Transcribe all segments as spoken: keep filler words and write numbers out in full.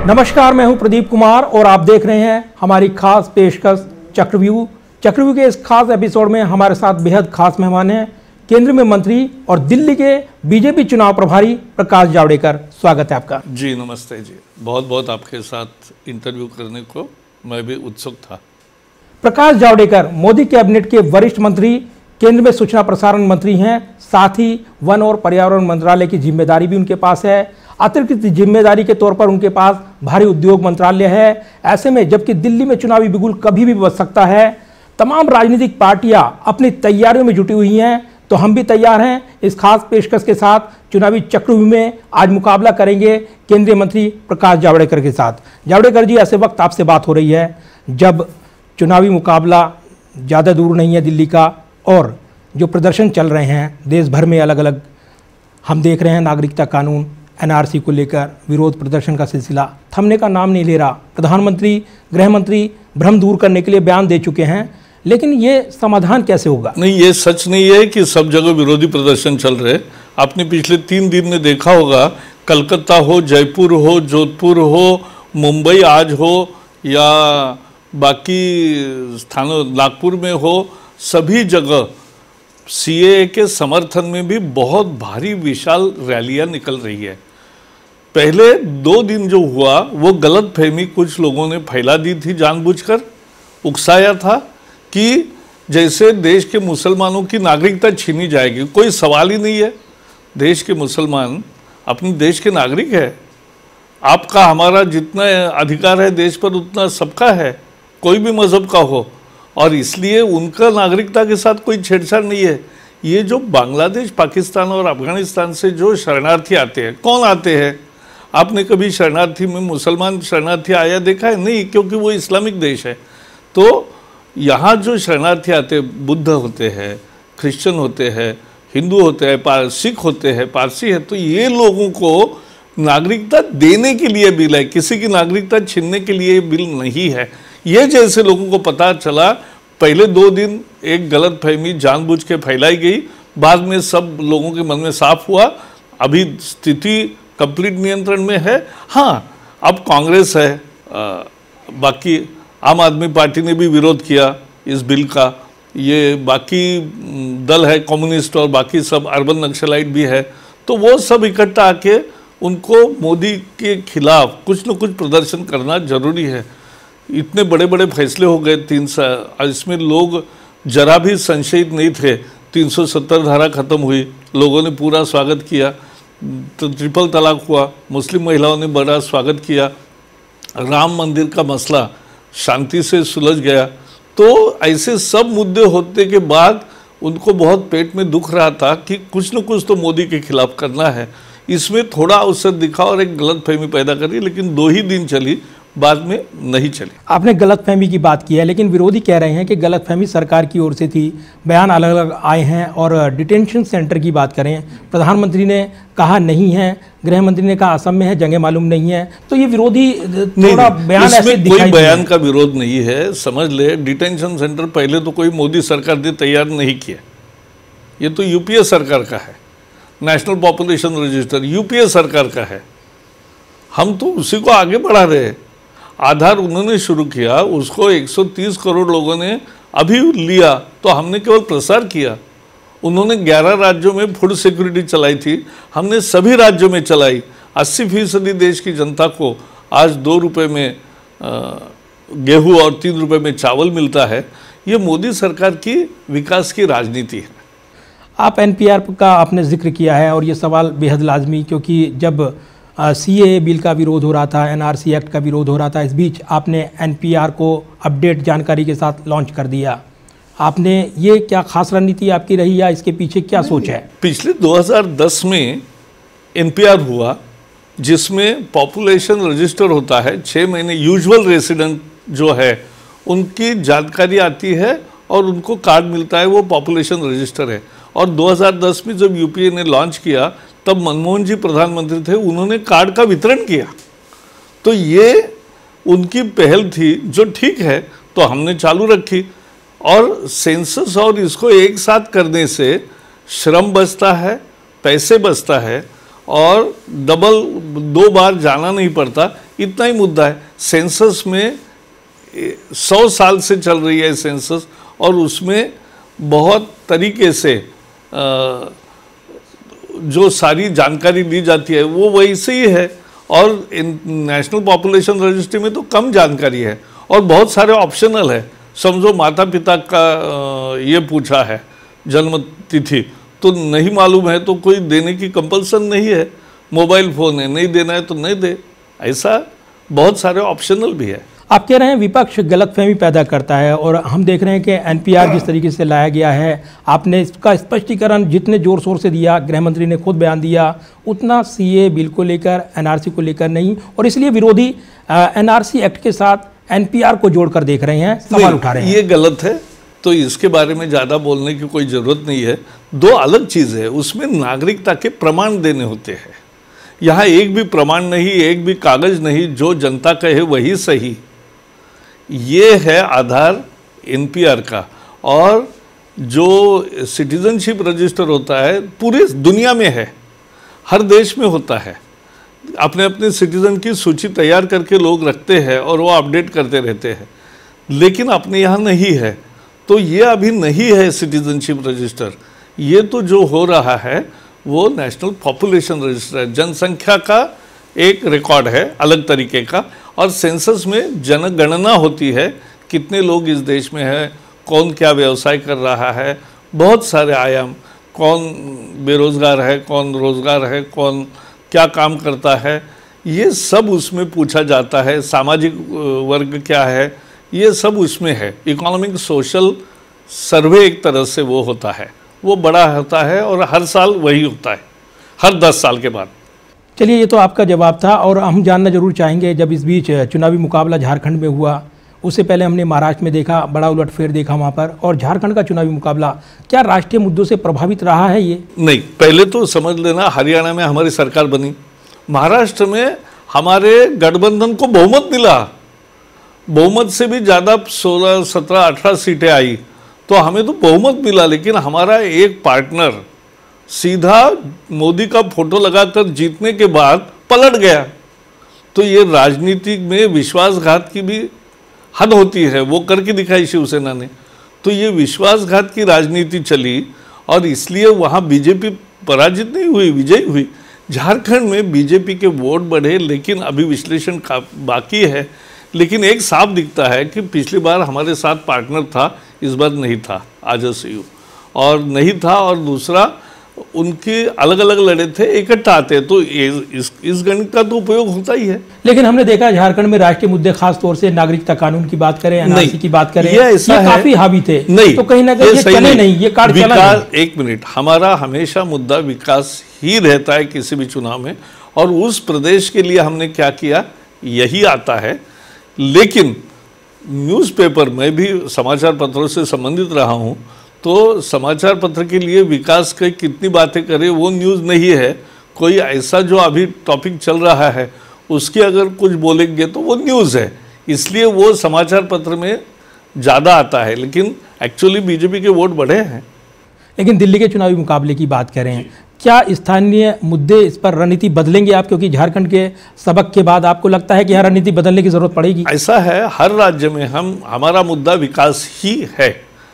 नमस्कार, मैं हूं प्रदीप कुमार और आप देख रहे हैं हमारी खास पेशकश चक्रव्यूह। चक्रव्यूह के इस खास एपिसोड में हमारे साथ बेहद खास मेहमान हैं केंद्र में मंत्री और दिल्ली के बीजेपी चुनाव प्रभारी प्रकाश जावड़ेकर। स्वागत है आपका। जी नमस्ते जी, बहुत बहुत आपके साथ इंटरव्यू करने को मैं भी उत्सुक था। प्रकाश जावड़ेकर मोदी कैबिनेट के वरिष्ठ मंत्री, केंद्र में सूचना प्रसारण मंत्री हैं, साथ ही वन और पर्यावरण मंत्रालय की जिम्मेदारी भी उनके पास है। अतिरिक्त जिम्मेदारी के तौर पर उनके पास भारी उद्योग मंत्रालय है। ऐसे में जबकि दिल्ली में चुनावी बिगुल कभी भी बच सकता है, तमाम राजनीतिक पार्टियां अपनी तैयारियों में जुटी हुई हैं, तो हम भी तैयार हैं इस खास पेशकश के साथ। चुनावी चक्रव्यूह में आज मुकाबला करेंगे केंद्रीय मंत्री प्रकाश जावड़ेकर के साथ। जावड़ेकर जी, ऐसे वक्त आपसे बात हो रही है जब चुनावी मुकाबला ज़्यादा दूर नहीं है दिल्ली का, और जो प्रदर्शन चल रहे हैं देश भर में अलग अलग, हम देख रहे हैं नागरिकता कानून एन आर सी को लेकर विरोध प्रदर्शन का सिलसिला थमने का नाम नहीं ले रहा। प्रधानमंत्री, गृह मंत्री भ्रम दूर करने के लिए बयान दे चुके हैं, लेकिन ये समाधान कैसे होगा? नहीं, ये सच नहीं है कि सब जगह विरोधी प्रदर्शन चल रहे। आपने पिछले तीन दिन में देखा होगा, कलकत्ता हो, जयपुर हो, जोधपुर हो, मुंबई आज हो या बाकी स्थानों नागपुर में हो, सभी जगह सीएए के समर्थन में भी बहुत भारी विशाल रैलियां निकल रही है। पहले दो दिन जो हुआ वो गलत फहमी कुछ लोगों ने फैला दी थी, जानबूझकर उकसाया था कि जैसे देश के मुसलमानों की नागरिकता छीनी जाएगी। कोई सवाल ही नहीं है, देश के मुसलमान अपने देश के नागरिक है। आपका हमारा जितना अधिकार है देश पर उतना सबका है, कोई भी मजहब का हो, और इसलिए उनका नागरिकता के साथ कोई छेड़छाड़ नहीं है। ये जो बांग्लादेश, पाकिस्तान और अफगानिस्तान से जो शरणार्थी आते हैं, कौन आते हैं? आपने कभी शरणार्थी में मुसलमान शरणार्थी आया देखा है? नहीं, क्योंकि वो इस्लामिक देश है। तो यहाँ जो शरणार्थी आते हैं, बुद्ध होते हैं, क्रिश्चियन होते हैं, हिंदू होते हैं, सिख होते हैं, पारसी है, तो ये लोगों को नागरिकता देने के लिए बिल है, किसी की नागरिकता छीनने के लिए बिल नहीं है। ये जैसे लोगों को पता चला, पहले दो दिन एक गलत फहमी जानबूझ के फैलाई गई, बाद में सब लोगों के मन में साफ हुआ। अभी स्थिति कंप्लीट नियंत्रण में है। हाँ, अब कांग्रेस है, आ, बाकी आम आदमी पार्टी ने भी विरोध किया इस बिल का, ये बाकी दल है कम्युनिस्ट और बाकी सब अर्बन नक्सलाइट भी है, तो वो सब इकट्ठा आके उनको मोदी के खिलाफ कुछ न कुछ प्रदर्शन करना जरूरी है। इतने बड़े बड़े फैसले हो गए तीन साल, इसमें लोग जरा भी संशयित नहीं थे। तीन सौ सत्तर धारा खत्म हुई, लोगों ने पूरा स्वागत किया। तो ट्रिपल तलाक हुआ, मुस्लिम महिलाओं ने बड़ा स्वागत किया। राम मंदिर का मसला शांति से सुलझ गया। तो ऐसे सब मुद्दे होते के बाद उनको बहुत पेट में दुख रहा था कि कुछ न कुछ तो मोदी के खिलाफ करना है। इसमें थोड़ा अवसर दिखा और एक गलत फहमी पैदा करी, लेकिन दो ही दिन चली, बाद में नहीं चली। आपने गलतफहमी की बात की है, लेकिन विरोधी कह रहे हैं कि गलतफहमी सरकार की ओर से थी, बयान अलग अलग आए हैं। और डिटेंशन सेंटर की बात करें, प्रधानमंत्री ने कहा नहीं है, गृह मंत्री ने कहा असम में है, जगह मालूम नहीं है। तो ये विरोधी थोड़ा बयान ऐसे दिखाई, कोई बयान का विरोध नहीं है, समझ ले। डिटेंशन सेंटर पहले तो कोई मोदी सरकार ने तैयार नहीं किया, ये तो यूपीए सरकार का है। नेशनल पॉपुलेशन रजिस्टर यूपीए सरकार का है, हम तो उसी को आगे बढ़ा रहे हैं। आधार उन्होंने शुरू किया, उसको एक सौ तीस करोड़ लोगों ने अभी लिया, तो हमने केवल प्रसार किया। उन्होंने ग्यारह राज्यों में फूड सिक्योरिटी चलाई थी, हमने सभी राज्यों में चलाई। अस्सी फीसदी देश की जनता को आज दो रुपये में गेहूं और तीन रुपये में चावल मिलता है। ये मोदी सरकार की विकास की राजनीति है। आप एन पी आर का आपने जिक्र किया है, और ये सवाल बेहद लाजमी, क्योंकि जब सी ए बिल का विरोध हो रहा था, एन आर सी एक्ट का विरोध हो रहा था, इस बीच आपने एन पी आर को अपडेट जानकारी के साथ लॉन्च कर दिया। आपने ये क्या खास रणनीति आपकी रही, या इसके पीछे क्या सोच है? पिछले दो हज़ार दस में एन पी आर हुआ, जिसमें पॉपुलेशन रजिस्टर होता है। छः महीने यूजुअल रेसिडेंट जो है उनकी जानकारी आती है और उनको कार्ड मिलता है, वो पॉपुलेशन रजिस्टर है। और दो हज़ार दस में जब यूपीए ने लॉन्च किया, तब मनमोहन जी प्रधानमंत्री थे, उन्होंने कार्ड का वितरण किया। तो ये उनकी पहल थी, जो ठीक है, तो हमने चालू रखी। और सेंसस और इसको एक साथ करने से श्रम बचता है, पैसे बचता है, और डबल दो बार जाना नहीं पड़ता। इतना ही मुद्दा है। सेंसस में सौ साल से चल रही है सेंसस, और उसमें बहुत तरीके से जो सारी जानकारी दी जाती है वो वैसे ही है, और नेशनल पॉपुलेशन रजिस्ट्री में तो कम जानकारी है और बहुत सारे ऑप्शनल है। समझो माता पिता का ये पूछा है जन्म तिथि, तो नहीं मालूम है तो कोई देने की कंपल्सन नहीं है। मोबाइल फ़ोन है, नहीं देना है तो नहीं दे, ऐसा बहुत सारे ऑप्शनल भी है। आप कह रहे हैं विपक्ष गलतफहमी पैदा करता है, और हम देख रहे हैं कि एनपीआर जिस तरीके से लाया गया है, आपने इसका स्पष्टीकरण जितने ज़ोर शोर से दिया, गृह मंत्री ने खुद बयान दिया, उतना सीए बिल को लेकर, एनआरसी को लेकर नहीं, और इसलिए विरोधी एनआरसी एक्ट के साथ एनपीआर को जोड़कर देख रहे हैं, सवाल उठा रहे हैं। ये गलत है, तो इसके बारे में ज़्यादा बोलने की कोई ज़रूरत नहीं है। दो अलग चीज़ है, उसमें नागरिकता के प्रमाण देने होते हैं। यहाँ एक भी प्रमाण नहीं, एक भी कागज़ नहीं, जो जनता कहे वही सही। ये है आधार एनपीआर का। और जो सिटीजनशिप रजिस्टर होता है पूरे दुनिया में है, हर देश में होता है। अपने अपने सिटीजन की सूची तैयार करके लोग रखते हैं और वो अपडेट करते रहते हैं, लेकिन अपने यहाँ नहीं है। तो ये अभी नहीं है सिटीजनशिप रजिस्टर। ये तो जो हो रहा है वो नेशनल पॉपुलेशन रजिस्टर है, जनसंख्या का एक रिकॉर्ड है अलग तरीके का। और सेंसस में जनगणना होती है, कितने लोग इस देश में हैं, कौन क्या व्यवसाय कर रहा है, बहुत सारे आयाम, कौन बेरोज़गार है, कौन रोज़गार है, कौन क्या काम करता है, ये सब उसमें पूछा जाता है। सामाजिक वर्ग क्या है, ये सब उसमें है। इकोनॉमिक सोशल सर्वे एक तरह से वो होता है, वो बड़ा होता है और हर साल वही होता है, हर दस साल के बाद। चलिए, ये तो आपका जवाब था, और हम जानना जरूर चाहेंगे, जब इस बीच चुनावी मुकाबला झारखंड में हुआ, उससे पहले हमने महाराष्ट्र में देखा, बड़ा उलटफेर देखा वहाँ पर, और झारखंड का चुनावी मुकाबला क्या राष्ट्रीय मुद्दों से प्रभावित रहा है? ये नहीं, पहले तो समझ लेना, हरियाणा में हमारी सरकार बनी, महाराष्ट्र में हमारे गठबंधन को बहुमत मिला, बहुमत से भी ज़्यादा सोलह सत्रह अठारह सीटें आई, तो हमें तो बहुमत मिला। लेकिन हमारा एक पार्टनर सीधा मोदी का फोटो लगाकर जीतने के बाद पलट गया। तो ये राजनीति में विश्वासघात की भी हद होती है, वो करके दिखाई शिवसेना ने। तो ये विश्वासघात की राजनीति चली, और इसलिए वहाँ बीजेपी पराजित नहीं हुई, विजयी हुई। झारखंड में बीजेपी के वोट बढ़े, लेकिन अभी विश्लेषण का बाकी है। लेकिन एक साफ दिखता है कि पिछली बार हमारे साथ पार्टनर था, इस बार नहीं था आजसू, और नहीं था। और दूसरा, उनके अलग अलग लड़े थे, इकट्ठा आते, तो इस इस गणित का तो उपयोग होता ही है। लेकिन हमने देखा झारखंड में राष्ट्रीय मुद्दे, खास तौर से नागरिकता कानून की बात करें, एनआरसी की बात करें, ये, ये काफी हावी थे। नहीं, तो कहीं ना कहीं ये चले नहीं, ये कार्ड चला नहीं। एक मिनट, हमारा हमेशा मुद्दा विकास ही रहता है किसी भी चुनाव में, और उस प्रदेश के लिए हमने क्या किया यही आता है। लेकिन न्यूज़पेपर में भी समाचार पत्रों से संबंधित रहा हूँ, तो समाचार पत्र के लिए विकास की कितनी बातें करें वो न्यूज़ नहीं है। कोई ऐसा जो अभी टॉपिक चल रहा है उसकी अगर कुछ बोलेंगे तो वो न्यूज़ है, इसलिए वो समाचार पत्र में ज़्यादा आता है। लेकिन एक्चुअली बीजेपी के वोट बढ़े हैं। लेकिन दिल्ली के चुनावी मुकाबले की बात करें, क्या स्थानीय मुद्दे इस पर रणनीति बदलेंगे आप? क्योंकि झारखंड के सबक के बाद आपको लगता है कि यहाँ रणनीति बदलने की जरूरत पड़ेगी? ऐसा है, हर राज्य में हम हमारा मुद्दा विकास ही है,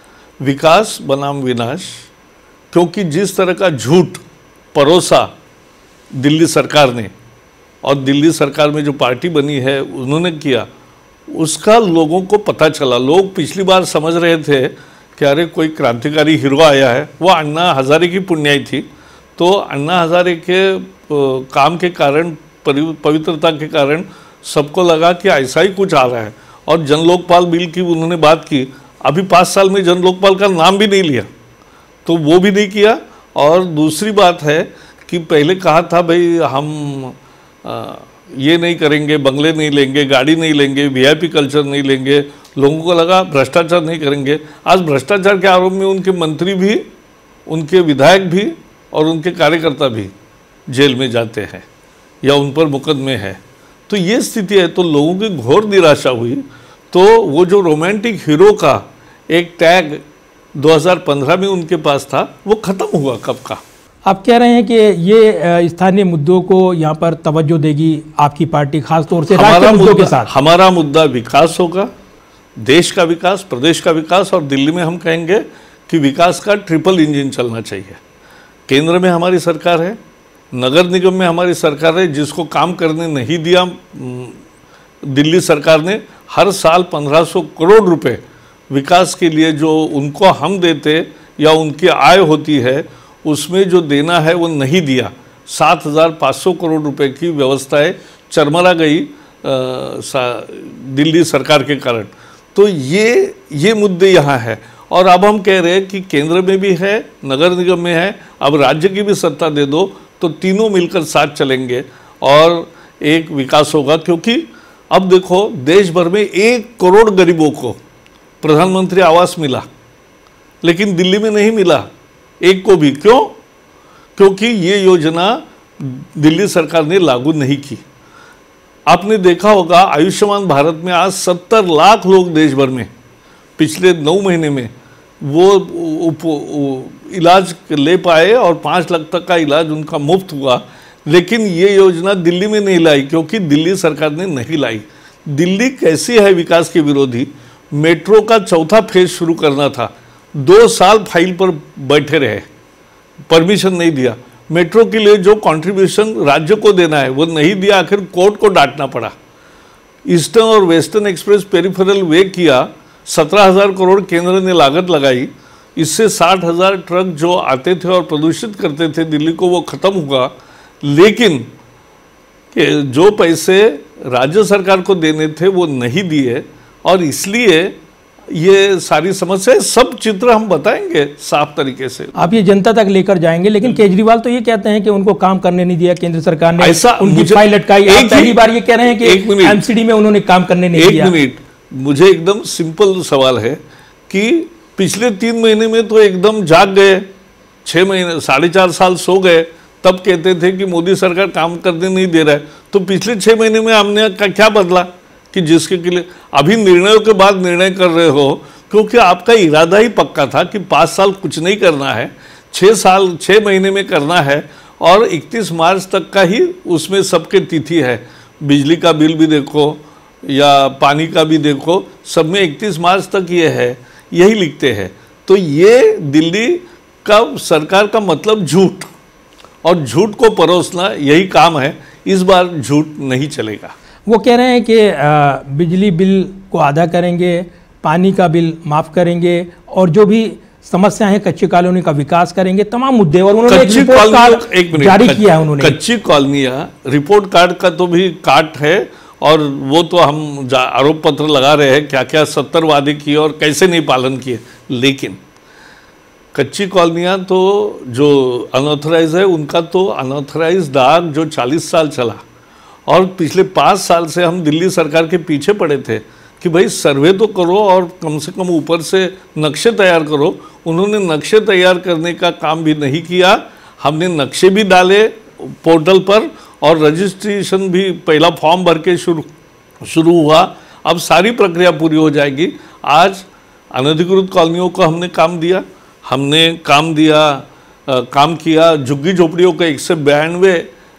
विकास बनाम विनाश। क्योंकि जिस तरह का झूठ परोसा दिल्ली सरकार ने, और दिल्ली सरकार में जो पार्टी बनी है उन्होंने किया, उसका लोगों को पता चला। लोग पिछली बार समझ रहे थे कि अरे कोई क्रांतिकारी हीरो आया है, वो अन्ना हजारे की पुण्याई थी। तो अन्ना हजारे के काम के कारण, पवित्रता के कारण सबको लगा कि ऐसा ही कुछ आ रहा है। और जन लोकपाल बिल की उन्होंने बात की, अभी पाँच साल में जन लोकपाल का नाम भी नहीं लिया, तो वो भी नहीं किया। और दूसरी बात है कि पहले कहा था भाई हम आ, ये नहीं करेंगे, बंगले नहीं लेंगे, गाड़ी नहीं लेंगे, वीआईपी कल्चर नहीं लेंगे, लोगों को लगा भ्रष्टाचार नहीं करेंगे। आज भ्रष्टाचार के आरोप में उनके मंत्री भी, उनके विधायक भी और उनके कार्यकर्ता भी जेल में जाते हैं या उन पर मुकदमे हैं। तो ये स्थिति है, तो लोगों की घोर निराशा हुई। तो वो जो रोमांटिक हीरो का एक टैग दो हज़ार पंद्रह में उनके पास था, वो ख़त्म हुआ कब का। आप कह रहे हैं कि ये स्थानीय मुद्दों को यहाँ पर तवज्जो देगी आपकी पार्टी, खासतौर से राष्ट्रीय मुद्दों के साथ। हमारा मुद्दा विकास होगा, देश का विकास, प्रदेश का विकास, और दिल्ली में हम कहेंगे कि विकास का ट्रिपल इंजन चलना चाहिए। केंद्र में हमारी सरकार है, नगर निगम में हमारी सरकार है, जिसको काम करने नहीं दिया दिल्ली सरकार ने। हर साल पंद्रह सौ करोड़ रुपए विकास के लिए जो उनको हम देते या उनकी आय होती है उसमें जो देना है वो नहीं दिया। सात हज़ार पाँच सौ करोड़ रुपए की व्यवस्थाएं चरमरा गई आ, दिल्ली सरकार के कारण। तो ये ये मुद्दे यहाँ है। और अब हम कह रहे हैं कि केंद्र में भी है, नगर निगम में है, अब राज्य की भी सत्ता दे दो तो तीनों मिलकर साथ चलेंगे और एक विकास होगा। क्योंकि अब देखो देश भर में एक करोड़ गरीबों को प्रधानमंत्री आवास मिला, लेकिन दिल्ली में नहीं मिला एक को भी। क्यों? क्योंकि ये योजना दिल्ली सरकार ने लागू नहीं की। आपने देखा होगा आयुष्मान भारत में आज सत्तर लाख लोग देश भर में पिछले नौ महीने में वो उप, उप, इलाज ले पाए और पाँच लाख तक का इलाज उनका मुफ्त हुआ। लेकिन ये योजना दिल्ली में नहीं लाई क्योंकि दिल्ली सरकार ने नहीं लाई। दिल्ली कैसी है विकास के विरोधी। मेट्रो का चौथा फेज शुरू करना था, दो साल फाइल पर बैठे रहे, परमिशन नहीं दिया। मेट्रो के लिए जो कंट्रीब्यूशन राज्य को देना है वो नहीं दिया, आखिर कोर्ट को डांटना पड़ा। ईस्टर्न और वेस्टर्न एक्सप्रेस पेरिफेरल वे किया, सत्रह हज़ार करोड़ केंद्र ने लागत लगाई। इससे साठ हज़ार ट्रक जो आते थे और प्रदूषित करते थे दिल्ली को, वो खत्म हुआ। लेकिन जो पैसे राज्य सरकार को देने थे वो नहीं दिए, और इसलिए ये सारी समस्या, सब चित्र हम बताएंगे साफ तरीके से। आप ये जनता तक लेकर जाएंगे, लेकिन केजरीवाल तो ये कहते हैं कि उनको काम करने नहीं दिया केंद्र सरकार ने, ऐसा उनकी फाइल लटकाई। आप पहली बार ये कह रहे हैं कि एमसीडी में उन्होंने काम करने नहीं दिया। एक मिनट, मुझे एकदम सिंपल सवाल है कि पिछले तीन महीने में तो एकदम जाग गए, छह महीने साढ़े चार साल सो गए, तब कहते थे कि मोदी सरकार काम करने नहीं दे रहा है। तो पिछले छह महीने में हमने का क्या बदला कि जिसके लिए अभी निर्णयों के बाद निर्णय कर रहे हो? क्योंकि आपका इरादा ही पक्का था कि पाँच साल कुछ नहीं करना है, छः साल छः महीने में करना है, और इकतीस मार्च तक का ही उसमें सबके तिथि है। बिजली का बिल भी देखो या पानी का भी देखो, सब में इकतीस मार्च तक ये है, यही लिखते हैं। तो ये दिल्ली का सरकार का मतलब झूठ, और झूठ को परोसना यही काम है। इस बार झूठ नहीं चलेगा। वो कह रहे हैं कि बिजली बिल को आधा करेंगे, पानी का बिल माफ़ करेंगे, और जो भी समस्या है कच्ची कॉलोनी का विकास करेंगे, तमाम मुद्दे। और उन्होंने एक रिपोर्ट कार्ड जारी किया है। उन्होंने कच्ची कॉलोनियाँ, रिपोर्ट कार्ड का तो भी काट है, और वो तो हम आरोप पत्र लगा रहे हैं क्या क्या सत्तर वादे किए और कैसे नहीं पालन किए। लेकिन कच्ची कॉलोनियाँ तो जो अनऑथराइज है उनका तो अनऑथराइज दाग जो चालीस साल चला, और पिछले पाँच साल से हम दिल्ली सरकार के पीछे पड़े थे कि भाई सर्वे तो करो और कम से कम ऊपर से नक्शे तैयार करो। उन्होंने नक्शे तैयार करने का काम भी नहीं किया। हमने नक्शे भी डाले पोर्टल पर, और रजिस्ट्रेशन भी पहला फॉर्म भर के शुरू शुरू हुआ। अब सारी प्रक्रिया पूरी हो जाएगी। आज अनधिकृत कॉलोनियों को हमने काम दिया हमने काम दिया आ, काम किया। झुग्गी झोपड़ियों का एक सौ बयानवे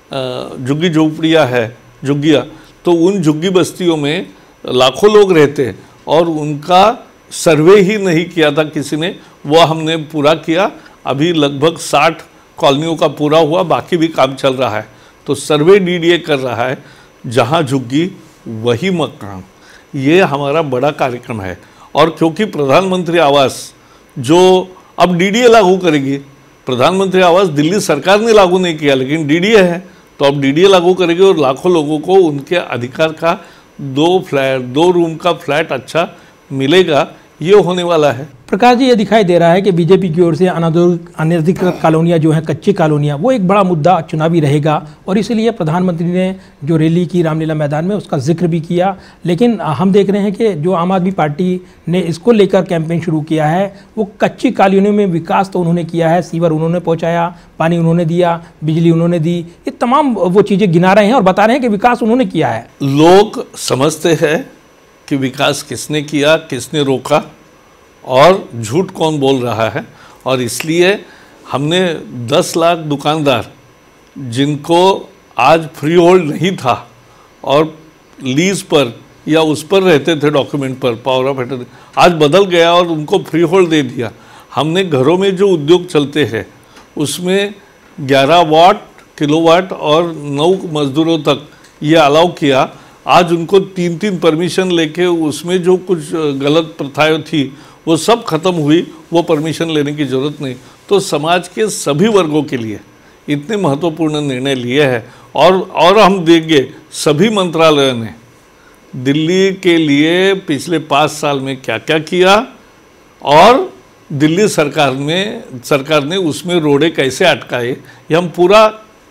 झुग्गी झोपड़ियाँ है झुग्गियाँ, तो उन झुग्गी बस्तियों में लाखों लोग रहते और उनका सर्वे ही नहीं किया था किसी ने, वो हमने पूरा किया। अभी लगभग साठ कॉलोनियों का पूरा हुआ, बाकी भी काम चल रहा है। तो सर्वे डीडीए कर रहा है, जहाँ झुग्गी वही मकान। ये हमारा बड़ा कार्यक्रम है। और क्योंकि प्रधानमंत्री आवास जो अब डीडीए लागू करेगी, प्रधानमंत्री आवास दिल्ली सरकार ने लागू नहीं किया लेकिन डीडीए है, तो अब डीडीए लागू करेगी और लाखों लोगों को उनके अधिकार का दो फ्लैट दो रूम का फ्लैट अच्छा मिलेगा। ये होने वाला है। प्रकाश जी, ये दिखाई दे रहा है कि बीजेपी की ओर से अनधिकृत कॉलोनियाँ जो हैं, कच्ची कॉलोनियाँ, वो एक बड़ा मुद्दा चुनावी रहेगा, और इसीलिए प्रधानमंत्री ने जो रैली की रामलीला मैदान में उसका जिक्र भी किया। लेकिन हम देख रहे हैं कि जो आम आदमी पार्टी ने इसको लेकर कैंपेन शुरू किया है, वो कच्ची कॉलोनियों में विकास तो उन्होंने किया है, सीवर उन्होंने पहुँचाया, पानी उन्होंने दिया, बिजली उन्होंने दी, ये तमाम वो चीज़ें गिना रहे हैं और बता रहे हैं कि विकास उन्होंने किया है। लोग समझते हैं कि विकास किसने किया, किसने रोका, और झूठ कौन बोल रहा है। और इसलिए हमने दस लाख दुकानदार जिनको आज फ्री होल्ड नहीं था और लीज पर या उस पर रहते थे डॉक्यूमेंट पर पावर ऑफ अटर्नी, आज बदल गया और उनको फ्री होल्ड दे दिया। हमने घरों में जो उद्योग चलते हैं उसमें ग्यारह वाट किलोवाट और नौ मजदूरों तक ये अलाउ किया। आज उनको तीन तीन परमिशन लेके उसमें जो कुछ गलत प्रथाएं थी वो सब खत्म हुई, वो परमिशन लेने की ज़रूरत नहीं। तो समाज के सभी वर्गों के लिए इतने महत्वपूर्ण निर्णय लिए हैं। और और हम देंगे सभी मंत्रालयों ने दिल्ली के लिए पिछले पाँच साल में क्या क्या किया और दिल्ली सरकार में सरकार ने उसमें रोड़े कैसे अटकाए, ये हम पूरा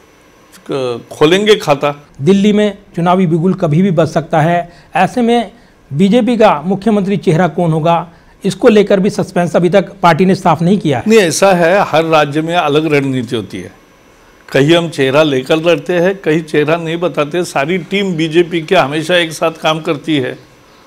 खोलेंगे खाता। दिल्ली में चुनावी बिगुल कभी भी बच सकता है, ऐसे में बीजेपी का मुख्यमंत्री चेहरा कौन होगा, इसको लेकर भी सस्पेंस अभी तक पार्टी ने साफ नहीं किया है। नहीं, ऐसा है, हर राज्य में अलग रणनीति होती है। कहीं हम चेहरा लेकर लड़ते हैं, कहीं चेहरा नहीं बताते। सारी टीम बीजेपी के हमेशा एक साथ काम करती है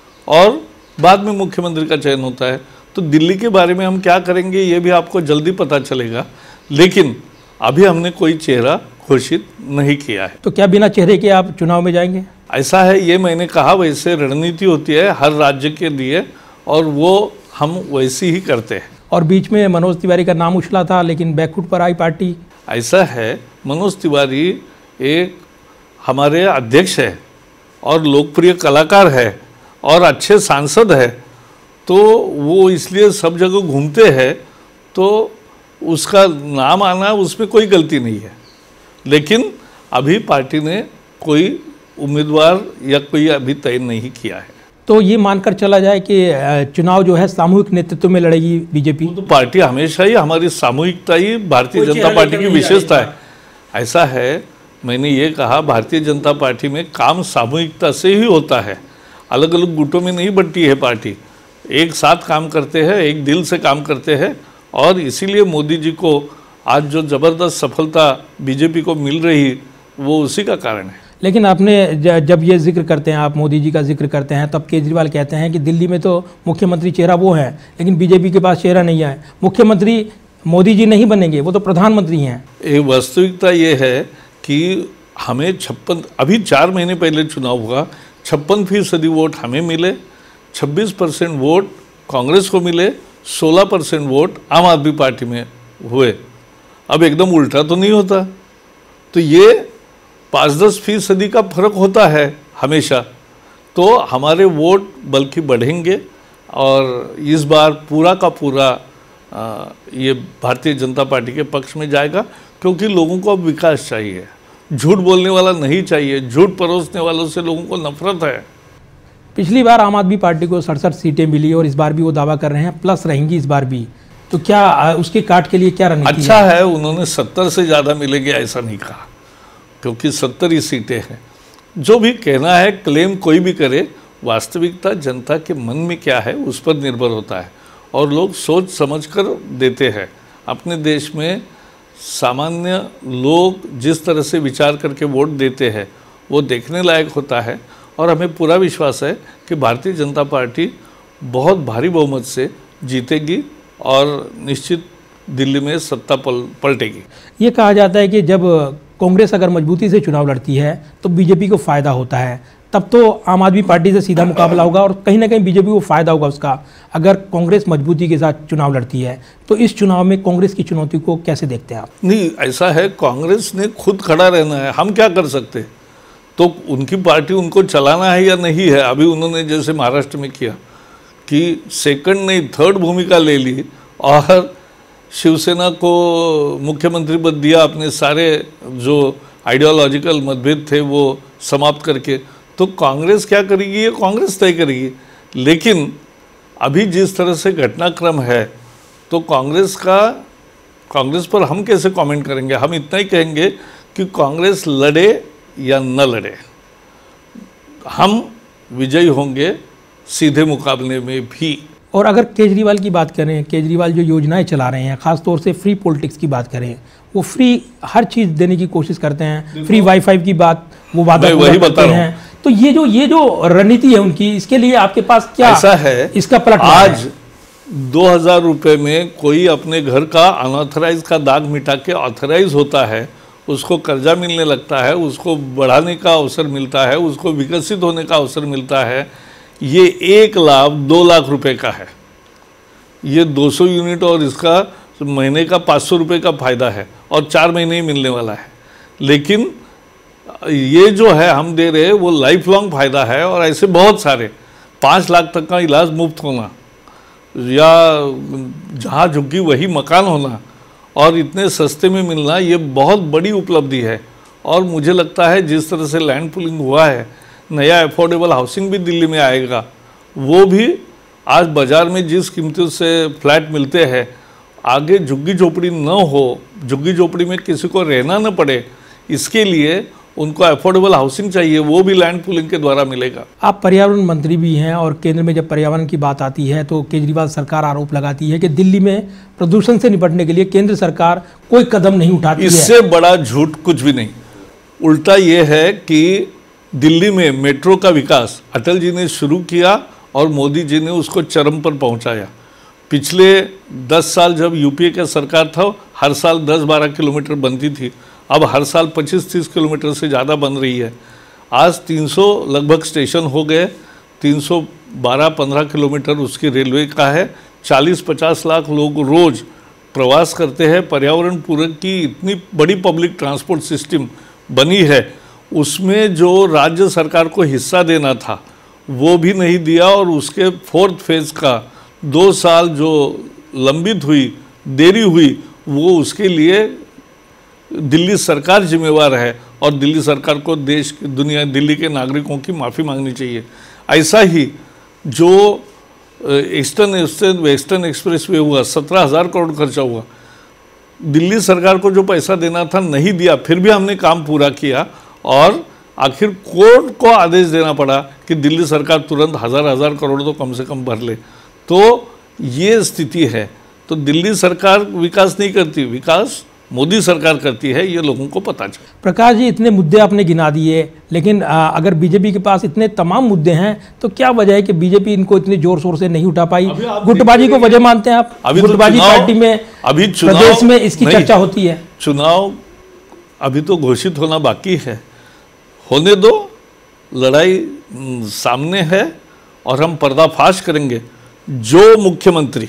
और बाद में मुख्यमंत्री का चयन होता है। तो दिल्ली के बारे में हम क्या करेंगे ये भी आपको जल्दी पता चलेगा, लेकिन अभी हमने कोई चेहरा घोषित नहीं किया है। तो क्या बिना चेहरे के आप चुनाव में जाएंगे? ऐसा है, ये मैंने कहा, वैसे रणनीति होती है हर राज्य के लिए और वो हम वैसी ही करते हैं। और बीच में मनोज तिवारी का नाम उछला था लेकिन बैकफुट पर आई पार्टी। ऐसा है, मनोज तिवारी एक हमारे अध्यक्ष है और लोकप्रिय कलाकार है और अच्छे सांसद है, तो वो इसलिए सब जगह घूमते हैं, तो उसका नाम आना उसमें कोई गलती नहीं है। लेकिन अभी पार्टी ने कोई उम्मीदवार या कोई अभी तय नहीं किया है। तो ये मानकर चला जाए कि चुनाव जो है सामूहिक नेतृत्व में लड़ेगी बीजेपी? तो पार्टी हमेशा ही, हमारी सामूहिकता ही भारतीय जनता पार्टी की विशेषता है। ऐसा है, मैंने ये कहा, भारतीय जनता पार्टी में काम सामूहिकता से ही होता है, अलग अलग गुटों में नहीं बंटी है पार्टी। एक साथ काम करते हैं, एक दिल से काम करते हैं और इसीलिए मोदी जी को आज जो ज़बरदस्त सफलता बीजेपी को मिल रही वो उसी का कारण है। लेकिन आपने जब ये जिक्र करते हैं, आप मोदी जी का जिक्र करते हैं, तब केजरीवाल कहते हैं कि दिल्ली में तो मुख्यमंत्री चेहरा वो है लेकिन बीजेपी के पास चेहरा नहीं है। मुख्यमंत्री मोदी जी नहीं बनेंगे, वो तो प्रधानमंत्री हैं। ये वास्तविकता ये है कि हमें छप्पन अभी चार महीने पहले चुनाव हुआ, छप्पन फीसदी वोट हमें मिले, छब्बीस परसेंट वोट कांग्रेस को मिले, सोलह परसेंट वोट आम आदमी पार्टी में हुए। अब एकदम उल्टा तो नहीं होता, तो ये पाँच दस फीसदी का फर्क होता है हमेशा। तो हमारे वोट बल्कि बढ़ेंगे और इस बार पूरा का पूरा आ, ये भारतीय जनता पार्टी के पक्ष में जाएगा, क्योंकि लोगों को अब विकास चाहिए, झूठ बोलने वाला नहीं चाहिए, झूठ परोसने वालों से लोगों को नफरत है। पिछली बार आम आदमी पार्टी को सड़सठ सीटें मिली और इस बार भी वो दावा कर रहे हैं प्लस रहेंगी इस बार भी, तो क्या उसके काट के लिए क्या रणनीति? अच्छा है, उन्होंने सत्तर से ज़्यादा मिलेंगे ऐसा नहीं कहा, क्योंकि सत्तर ही सीटें हैं। जो भी कहना है, क्लेम कोई भी करे, वास्तविकता जनता के मन में क्या है उस पर निर्भर होता है और लोग सोच समझ कर देते हैं। अपने देश में सामान्य लोग जिस तरह से विचार करके वोट देते हैं वो देखने लायक होता है और हमें पूरा विश्वास है कि भारतीय जनता पार्टी बहुत भारी बहुमत से जीतेगी और निश्चित दिल्ली में सत्ता पल पलटेगी। ये कहा जाता है कि जब कांग्रेस अगर मजबूती से चुनाव लड़ती है तो बीजेपी को फ़ायदा होता है, तब तो आम आदमी पार्टी से सीधा मुकाबला होगा और कहीं ना कहीं बीजेपी को फ़ायदा होगा उसका। अगर कांग्रेस मजबूती के साथ चुनाव लड़ती है तो इस चुनाव में कांग्रेस की चुनौती को कैसे देखते हैं आप? नहीं, ऐसा है, कांग्रेस ने खुद खड़ा रहना है, हम क्या कर सकते? तो उनकी पार्टी उनको चलाना है या नहीं है। अभी उन्होंने जैसे महाराष्ट्र में किया कि सेकंड नहीं थर्ड भूमिका ले ली और शिवसेना को मुख्यमंत्री पद दिया, अपने सारे जो आइडियोलॉजिकल मतभेद थे वो समाप्त करके। तो कांग्रेस क्या करेगी ये कांग्रेस तय करेगी, लेकिन अभी जिस तरह से घटनाक्रम है तो कांग्रेस का कांग्रेस पर हम कैसे कमेंट करेंगे? हम इतना ही कहेंगे कि कांग्रेस लड़े या न लड़े, हम विजयी होंगे सीधे मुकाबले में भी। और अगर केजरीवाल की बात करें, केजरीवाल जो योजनाएं चला रहे हैं, ख़ास तौर से फ्री पॉलिटिक्स की बात करें, वो फ्री हर चीज़ देने की कोशिश करते हैं, फ्री वाईफाई की बात वो वादा वही बता रहा हैं। तो ये जो ये जो रणनीति है उनकी, इसके लिए आपके पास क्या ऐसा है, इसका पलट आज दो हजार रुपये में कोई अपने घर का अनऑथराइज का दाग मिटा के ऑथराइज होता है, उसको कर्जा मिलने लगता है, उसको बढ़ाने का अवसर मिलता है, उसको विकसित होने का अवसर मिलता है। ये एक लाभ दो लाख रुपए का है। ये दो सौ यूनिट और इसका महीने का पाँच सौ रुपये का फ़ायदा है और चार महीने ही मिलने वाला है। लेकिन ये जो है हम दे रहे वो लाइफ लॉन्ग फ़ायदा है। और ऐसे बहुत सारे पाँच लाख तक का इलाज मुफ्त होना, या जहाँ झुग्गी वही मकान होना और इतने सस्ते में मिलना, ये बहुत बड़ी उपलब्धि है। और मुझे लगता है जिस तरह से लैंड पुलिंग हुआ है, नया अफोर्डेबल हाउसिंग भी दिल्ली में आएगा। वो भी आज बाज़ार में जिस कीमतों से फ्लैट मिलते हैं, आगे झुग्गी झोपड़ी न हो, झुग्गी झोपड़ी में किसी को रहना न पड़े, इसके लिए उनको अफोर्डेबल हाउसिंग चाहिए, वो भी लैंड पुलिंग के द्वारा मिलेगा। आप पर्यावरण मंत्री भी हैं और केंद्र में जब पर्यावरण की बात आती है तो केजरीवाल सरकार आरोप लगाती है कि दिल्ली में प्रदूषण से निपटने के लिए केंद्र सरकार कोई कदम नहीं उठाती है। इससे बड़ा झूठ कुछ भी नहीं। उल्टा ये है कि दिल्ली में मेट्रो का विकास अटल जी ने शुरू किया और मोदी जी ने उसको चरम पर पहुंचाया। पिछले दस साल जब यूपीए का सरकार था, हर साल दस बारह किलोमीटर बनती थी, अब हर साल पच्चीस तीस किलोमीटर से ज़्यादा बन रही है। आज तीन सौ लगभग स्टेशन हो गए, तीन सौ बारह पंद्रह किलोमीटर उसकी रेलवे का है। चालीस पचास लाख लोग रोज़ प्रवास करते हैं। पर्यावरण पूरक की इतनी बड़ी पब्लिक ट्रांसपोर्ट सिस्टम बनी है, उसमें जो राज्य सरकार को हिस्सा देना था वो भी नहीं दिया। और उसके फोर्थ फेज़ का दो साल जो लंबित हुई, देरी हुई, वो उसके लिए दिल्ली सरकार जिम्मेवार है। और दिल्ली सरकार को देश दुनिया दिल्ली के नागरिकों की माफ़ी मांगनी चाहिए। ऐसा ही जो eastern eastern western expressway हुआ, सत्रह हज़ार करोड़ खर्चा हुआ, दिल्ली सरकार को जो पैसा देना था नहीं दिया, फिर भी हमने काम पूरा किया। और आखिर कोर्ट को आदेश देना पड़ा कि दिल्ली सरकार तुरंत हज़ार हज़ार करोड़ तो कम से कम भर ले। तो ये स्थिति है। तो दिल्ली सरकार विकास नहीं करती, विकास मोदी सरकार करती है, ये लोगों को पता चले। प्रकाश जी, इतने मुद्दे आपने गिना दिए, लेकिन आ, अगर बीजेपी के पास इतने तमाम मुद्दे हैं तो क्या वजह है कि बीजेपी इनको इतने जोर शोर से नहीं उठा पाई? गुटबाजी को वजह मानते हैं आप? अभी गुटबाजी तो पार्टी में अभी प्रदेश में इसकी चर्चा होती है। चुनाव अभी तो घोषित होना बाकी है, होने दो। लड़ाई सामने है और हम पर्दाफाश करेंगे। जो मुख्यमंत्री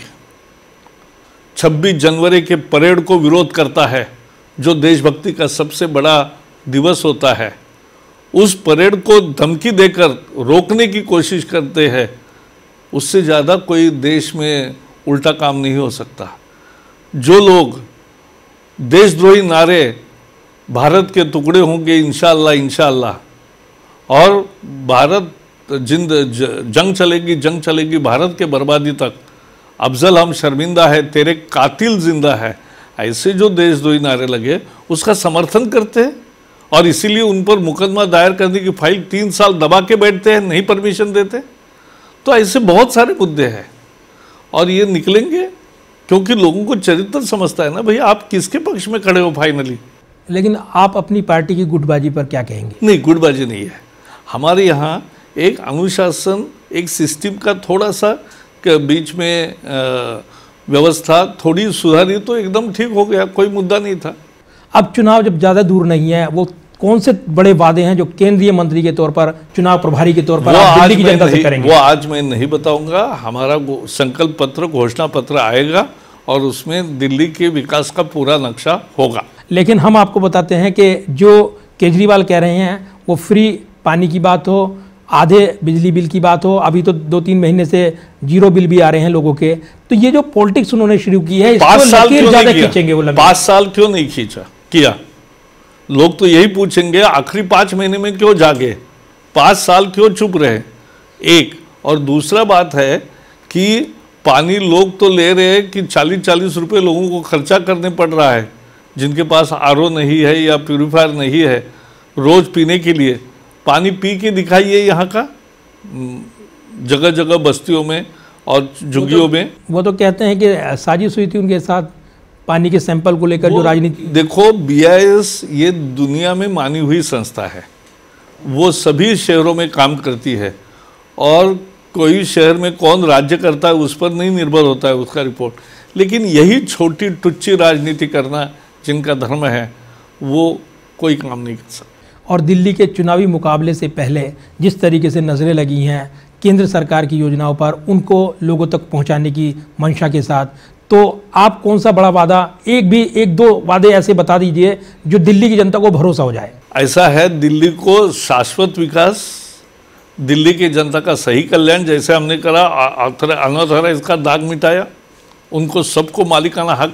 छब्बीस जनवरी के परेड को विरोध करता है, जो देशभक्ति का सबसे बड़ा दिवस होता है, उस परेड को धमकी देकर रोकने की कोशिश करते हैं, उससे ज़्यादा कोई देश में उल्टा काम नहीं हो सकता। जो लोग देशद्रोही नारे, भारत के टुकड़े होंगे इंशाअल्लाह इंशाअल्लाह, और भारत जिंद जंग चलेगी जंग चलेगी भारत के बर्बादी तक, अफजल हम शर्मिंदा है तेरे कातिल जिंदा है, ऐसे जो देशद्रोही नारे लगे उसका समर्थन करते हैं। और इसीलिए उन पर मुकदमा दायर करने की फाइल तीन साल दबा के बैठते हैं, नहीं परमिशन देते। तो ऐसे बहुत सारे मुद्दे हैं और ये निकलेंगे, क्योंकि लोगों को चरित्र समझता है ना भाई, आप किसके पक्ष में खड़े हो फाइनली। लेकिन आप अपनी पार्टी की गुटबाजी पर क्या कहेंगे? नहीं, गुटबाजी नहीं है। हमारे यहाँ एक अनुशासन, एक सिस्टम का थोड़ा सा के बीच में व्यवस्था थोड़ी सुधारी तो एकदम ठीक हो गया, कोई मुद्दा नहीं था। अब चुनाव जब ज़्यादा दूर नहीं है, वो कौन से बड़े वादे हैं जो केंद्रीय मंत्री के तौर पर, चुनाव प्रभारी के तौर पर आप दिल्ली की जनता से करेंगे? वो आज मैं नहीं बताऊंगा। हमारा संकल्प पत्र, घोषणा पत्र आएगा और उसमें दिल्ली के विकास का पूरा नक्शा होगा। लेकिन हम आपको बताते हैं कि जो केजरीवाल कह रहे हैं वो फ्री पानी की बात हो, आधे बिजली बिल की बात हो, अभी तो दो तीन महीने से जीरो बिल भी आ रहे हैं लोगों के, तो ये जो पॉलिटिक्स उन्होंने शुरू की है, पाँच साल क्यों ज्यादा खींचेंगे वो? पाँच साल क्यों नहीं खींचा किया? लोग तो यही पूछेंगे, आखिरी पाँच महीने में क्यों जागे, पाँच साल क्यों चुप रहे? एक और दूसरा बात है कि पानी लोग तो ले रहे हैं कि चालीस चालीस रुपये लोगों को खर्चा करने पड़ रहा है, जिनके पास आर ओ नहीं है या प्यूरीफायर नहीं है, रोज़ पीने के लिए। पानी पी के दिखाइए यहाँ का, जगह जगह बस्तियों में और झुग्गियों में। वो तो कहते हैं कि साजिश हुई थी उनके साथ पानी के सैंपल को लेकर, जो राजनीति। देखो, बी आई एस ये दुनिया में मानी हुई संस्था है, वो सभी शहरों में काम करती है और कोई शहर में कौन राज्य करता है उस पर नहीं निर्भर होता है उसका रिपोर्ट। लेकिन यही छोटी टुच्ची राजनीति करना जिनका धर्म है वो कोई काम नहीं कर सकता। और दिल्ली के चुनावी मुकाबले से पहले जिस तरीके से नज़रें लगी हैं केंद्र सरकार की योजनाओं पर, उनको लोगों तक पहुंचाने की मंशा के साथ, तो आप कौन सा बड़ा वादा, एक भी एक दो वादे ऐसे बता दीजिए जो दिल्ली की जनता को भरोसा हो जाए। ऐसा है, दिल्ली को शाश्वत विकास, दिल्ली की जनता का सही कल्याण, जैसे हमने करा अनऑथराइज का दाग मिटाया, उनको सबको मालिकाना हक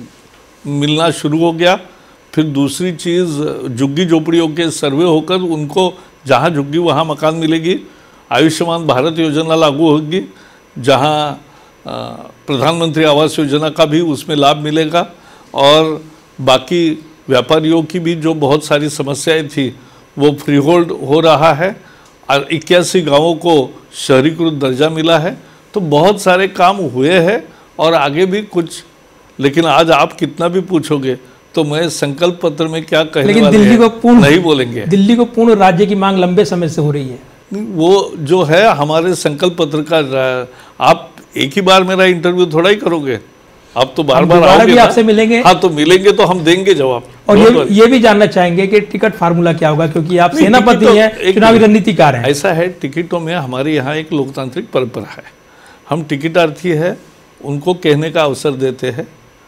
मिलना शुरू हो गया। फिर दूसरी चीज़, झुग्गी झोपड़ियों के सर्वे होकर उनको जहाँ झुग्गी वहाँ मकान मिलेगी। आयुष्मान भारत योजना लागू होगी, जहाँ प्रधानमंत्री आवास योजना का भी उसमें लाभ मिलेगा। और बाकी व्यापारियों की भी जो बहुत सारी समस्याएं थी वो फ्री होल्ड हो रहा है। और इक्यासी गाँवों को शहरीकृत दर्जा मिला है। तो बहुत सारे काम हुए हैं और आगे भी कुछ। लेकिन आज आप कितना भी पूछोगे तो मैं संकल्प पत्र में क्या कहने लेकिन वाले दिल्ली को पूर्ण नहीं बोलेंगे। दिल्ली को पूर्ण राज्य की मांग लंबे समय से हो रही है। वो जो है हमारे संकल्प पत्र का, आप एक ही बार मेरा इंटरव्यू थोड़ा ही करोगे, आप तो बार बार आओगे, आपसे मिलेंगे। हाँ, तो मिलेंगे तो हम देंगे जवाब। और ये ये भी जानना चाहेंगे कि टिकट फार्मूला क्या होगा, क्योंकि आप सेनापति तो हैं, चुनावी रणनीतिकार हैं। ऐसा है, टिकटों में हमारे यहाँ एक लोकतांत्रिक परंपरा है। हम टिकटार्थी है उनको कहने का अवसर देते हैं।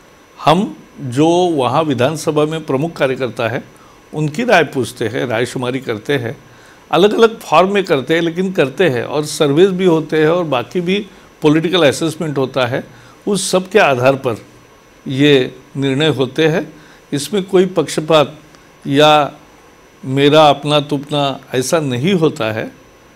हम जो वहाँ विधानसभा में प्रमुख कार्यकर्ता है उनकी राय पूछते हैं, राय शुमारी करते हैं, अलग अलग फॉर्म में करते हैं, लेकिन करते हैं। और सर्वेस भी होते हैं और बाकी भी पॉलिटिकल असेसमेंट होता है। उस सब के आधार पर ये निर्णय होते हैं। इसमें कोई पक्षपात या मेरा अपना तुपना ऐसा नहीं होता है।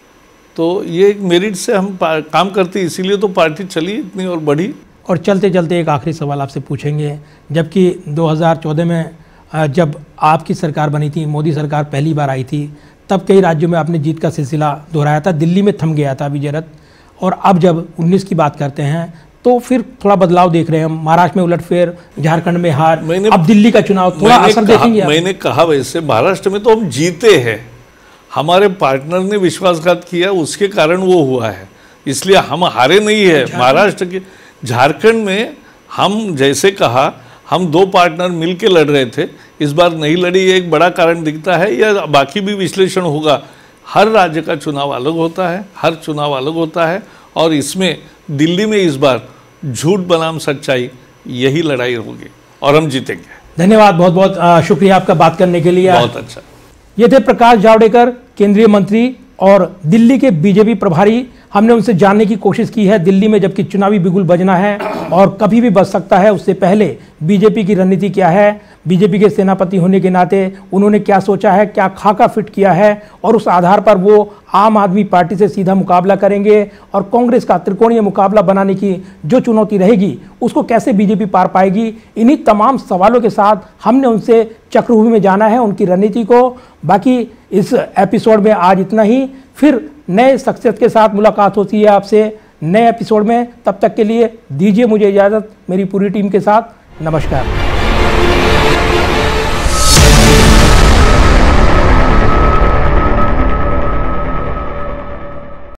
तो ये एक मेरिट से हम काम करते, इसीलिए तो पार्टी चली इतनी और बढ़ी। और चलते चलते एक आखिरी सवाल आपसे पूछेंगे, जबकि दो हज़ार चौदह में जब आपकी सरकार बनी थी, मोदी सरकार पहली बार आई थी, तब कई राज्यों में आपने जीत का सिलसिला दोहराया था, दिल्ली में थम गया था विजय रथ। और अब जब उन्नीस की बात करते हैं तो फिर थोड़ा बदलाव देख रहे हैं हम, महाराष्ट्र में उलटफेर, झारखंड में हार, अब दिल्ली का चुनाव, थोड़ा असर देखेंगे? मैंने कहा वैसे महाराष्ट्र में तो हम जीते हैं, हमारे पार्टनर ने विश्वासघात किया, उसके कारण वो हुआ है, इसलिए हम हारे नहीं है। महाराष्ट्र के, झारखंड में हम जैसे कहा हम दो पार्टनर मिलके लड़ रहे थे, इस बार नहीं लड़ी, ये एक बड़ा कारण दिखता है। या बाकी भी विश्लेषण होगा। हर राज्य का चुनाव अलग होता है, हर चुनाव अलग होता है। और इसमें दिल्ली में इस बार झूठ बनाम सच्चाई यही लड़ाई होगी और हम जीतेंगे। धन्यवाद, बहुत बहुत शुक्रिया आपका बात करने के लिए। बहुत अच्छा। ये थे प्रकाश जावड़ेकर, केंद्रीय मंत्री और दिल्ली के बीजेपी प्रभारी। हमने उनसे जानने की कोशिश की है दिल्ली में जबकि चुनावी बिगुल बजना है और कभी भी बज सकता है, उससे पहले बीजेपी की रणनीति क्या है, बीजेपी के सेनापति होने के नाते उन्होंने क्या सोचा है, क्या खाका फिट किया है और उस आधार पर वो आम आदमी पार्टी से सीधा मुकाबला करेंगे और कांग्रेस का त्रिकोणीय मुकाबला बनाने की जो चुनौती रहेगी उसको कैसे बीजेपी पार पाएगी। इन्हीं तमाम सवालों के साथ हमने उनसे चक्रव्यूह में जाना है, उनकी रणनीति को। बाकी इस एपिसोड में आज इतना ही, फिर नए शख्सियत के साथ मुलाकात होती है आपसे नए एपिसोड में। तब तक के लिए दीजिए मुझे इजाज़त मेरी पूरी टीम के साथ। नमस्कार।